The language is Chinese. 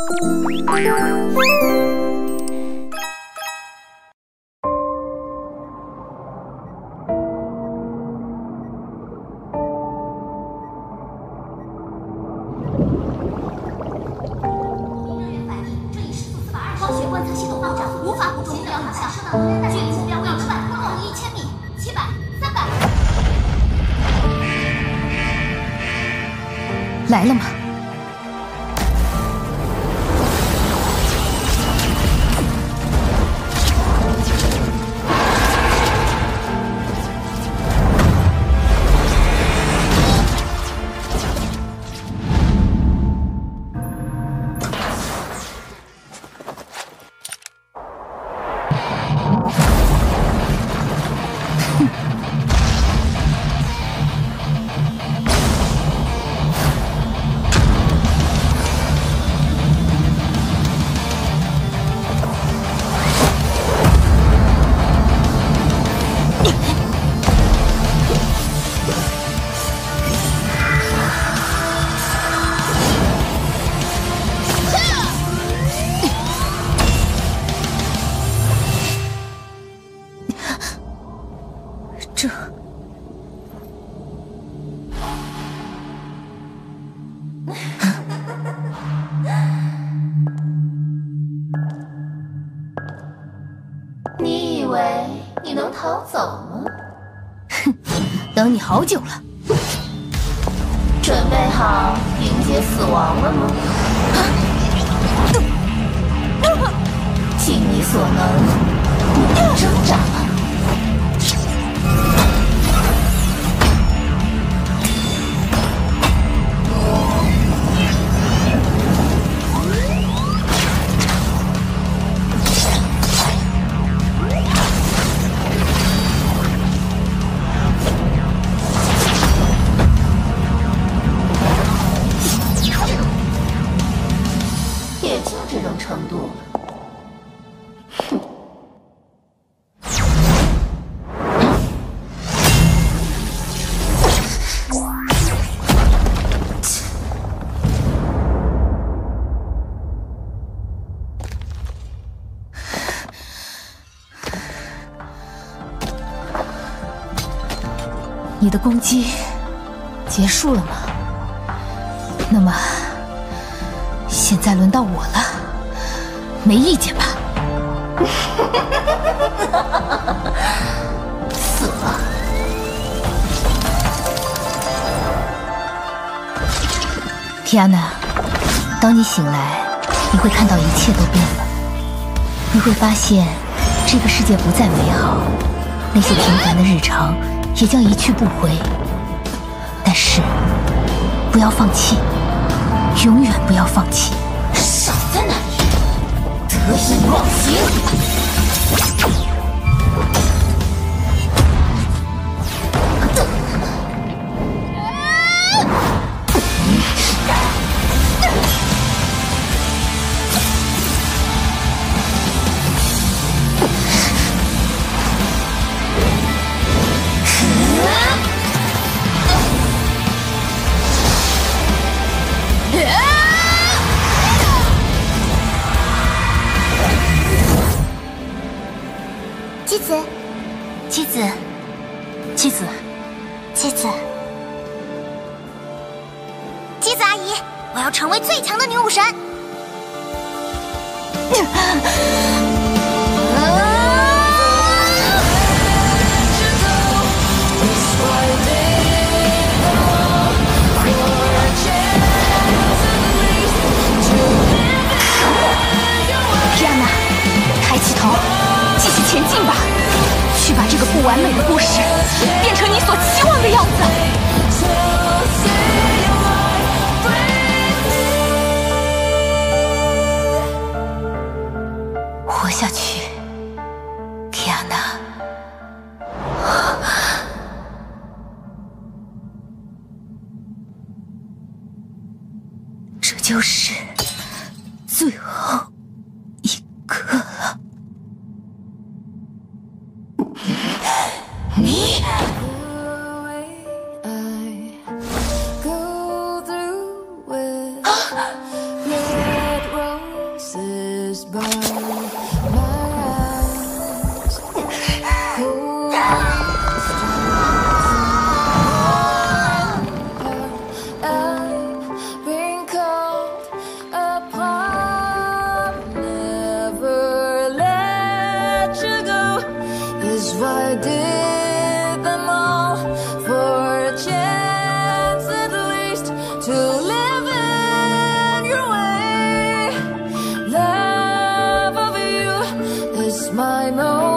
光学观测系统故障，无法捕捉目标方向。距离目标位置共1000米、700、300。 来了吗？这你以为你能逃走吗？ 哼，等你好久了。 准备好迎接死亡了吗？尽你所能，不要挣扎。也就这种程度了。哼。 你的攻击结束了吗？那么现在轮到我了，没意见吧？ 死了。 提安娜，当你醒来，你会看到一切都变了。你会发现，这个世界不再美好，那些平凡的日常也将一去不回。但是，不要放弃，永远不要放弃。 少在那里，得意忘形！ 妻子， 妻子，妻子， 妻子，妻子阿姨，我要成为最强的女武神！ 皮安娜，抬起头，继续前进吧，去把这个不完美的故事变成你所期望的样子。活下去，皮安娜。这就是最后一刻了。你。 my moment.